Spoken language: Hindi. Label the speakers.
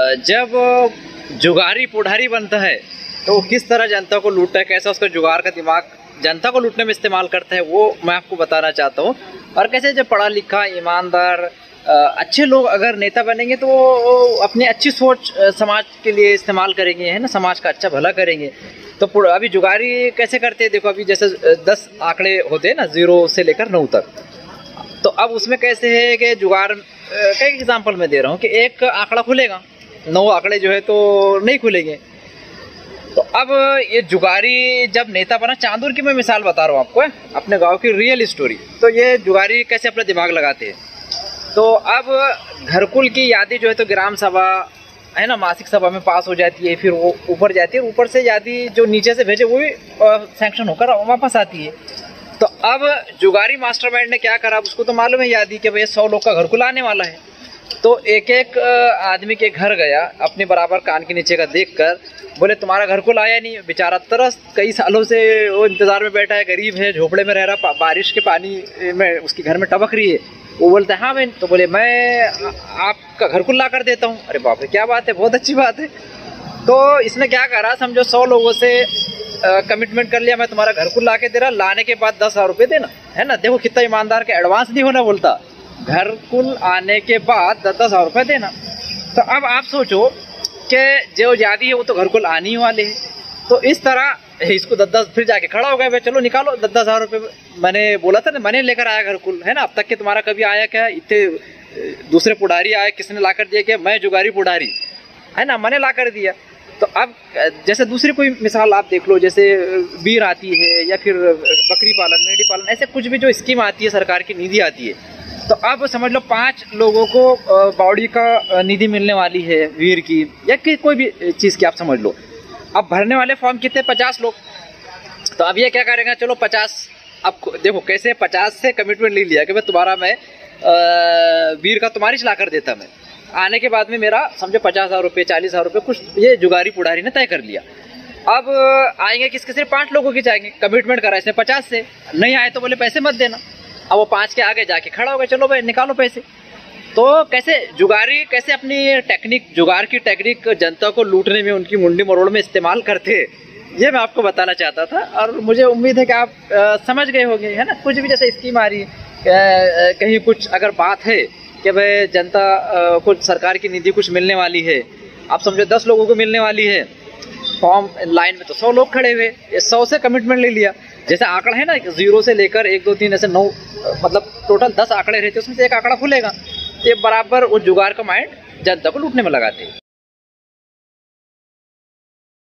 Speaker 1: जब जुगारी पुढ़ारी बनता है तो वो किस तरह जनता को लूटता है, कैसा उसका जुगाड़ का दिमाग जनता को लूटने में इस्तेमाल करता है, वो मैं आपको बताना चाहता हूँ। और कैसे जब पढ़ा लिखा ईमानदार अच्छे लोग अगर नेता बनेंगे तो वो अपनी अच्छी सोच समाज के लिए इस्तेमाल करेंगे, है ना, समाज का अच्छा भला करेंगे। तो अभी जुगारी कैसे करते हैं, देखो अभी जैसे 10 आंकड़े होते हैं ना, 0 से लेकर 9 तक। तो अब उसमें कैसे है कि जुगाड़ का एग्जाम्पल मैं दे रहा हूँ कि एक आंकड़ा खुलेगा, 9 आंकड़े जो है तो नहीं खुलेंगे। तो अब ये जुगारी जब नेता बना, चांदूर की मैं मिसाल बता रहा हूँ आपको, अपने गांव की रियल स्टोरी। तो ये जुगारी कैसे अपना दिमाग लगाते हैं। तो अब घरकुल की यादी जो है तो ग्राम सभा है ना, मासिक सभा में पास हो जाती है, फिर वो ऊपर जाती है, ऊपर से यादी जो नीचे से भेजे वो भी सैंक्शन होकर वापस आती है। तो अब जुगारी मास्टरमाइंड ने क्या करा, उसको तो मालूम है यादी कि भाई 100 लोग का घरकुल आने वाला है। तो एक एक आदमी के घर गया, अपने बराबर कान के नीचे का देखकर बोले तुम्हारा घरकुल आया नहीं। बेचारा तरस कई सालों से वो इंतजार में बैठा है, गरीब है, झोपड़े में रह रहा, बारिश के पानी में उसके घर में टपक रही है। वो बोलता है हाँ बहन। तो बोले मैं आपका घरकुल ला कर देता हूँ। अरे बाप रे, क्या बात है, बहुत अच्छी बात है। तो इसने क्या करा, समझो 100 लोगों से कमिटमेंट कर लिया, मैं तुम्हारा घरकुल ला के दे रहा, लाने के बाद 10,000 रुपये देना, है ना। देखो कितना ईमानदार के, एडवांस नहीं होना बोलता, घरकुल आने के बाद 10,000 रुपये देना। तो अब आप सोचो कि जो यादी है वो तो घरकुल आने ही वाले हैं। तो इस तरह इसको 10 फिर जाके खड़ा हो गया, भाई चलो निकालो 10,000 रुपये। मैंने बोला था ना, मैंने लेकर आया घरकुल, है ना। अब तक के तुम्हारा कभी आया क्या, इतने दूसरे पुढ़ारी आए, किसने ला कर दिया क्या, मैं जुगारी पुढ़ारी, है ना, मैंने ला कर दिया। तो अब जैसे दूसरी कोई मिसाल आप देख लो, जैसे बीर आती है या फिर बकरी पालन, मेंढी पालन, ऐसे कुछ भी जो स्कीम आती है, सरकार की निधि आती है। तो अब समझ लो 5 लोगों को बावड़ी का निधि मिलने वाली है, वीर की या कोई भी चीज़ की आप समझ लो। अब भरने वाले फॉर्म कितने, 50 लोग। तो अब ये क्या करेगा, चलो 50, अब देखो कैसे 50 से कमिटमेंट ले लिया कि मैं तुम्हारा, मैं वीर का तुम्हारी चला कर देता। मैं आने के बाद में मेरा समझो 50,000 रुपये, 40,000 रुपये कुछ ये जुगारी पुढ़ारी ने तय कर लिया। अब आएंगे किसके, सिर्फ 5 लोगों के जाएंगे, कमिटमेंट करा इसने 50 से, नहीं आए तो बोले पैसे मत देना। अब वो 5 के आगे जाके खड़ा हो गया, चलो भाई निकालो पैसे। तो कैसे जुगारी कैसे अपनी टेक्निक, जुगाड़ की टेक्निक जनता को लूटने में, उनकी मुंडी मरोड़ में इस्तेमाल करते, ये मैं आपको बताना चाहता था। और मुझे उम्मीद है कि आप समझ गए होंगे, है ना। कुछ भी जैसे स्कीम आ रही है, कहीं कुछ अगर बात है कि भाई जनता को सरकार की निधि कुछ मिलने वाली है, आप समझो 10 लोगों को मिलने वाली है, फॉर्म लाइन में तो 100 लोग खड़े हुए, 100 से कमिटमेंट ले लिया। जैसे आंकड़ा है ना, 0 से लेकर 1 2 3 ऐसे 9, मतलब टोटल 10 आंकड़े रहते, उसमें से एक आंकड़ा खुलेगा। ये बराबर वो जुगाड़ का माइंड जनता को लूटने में लगाते हैं।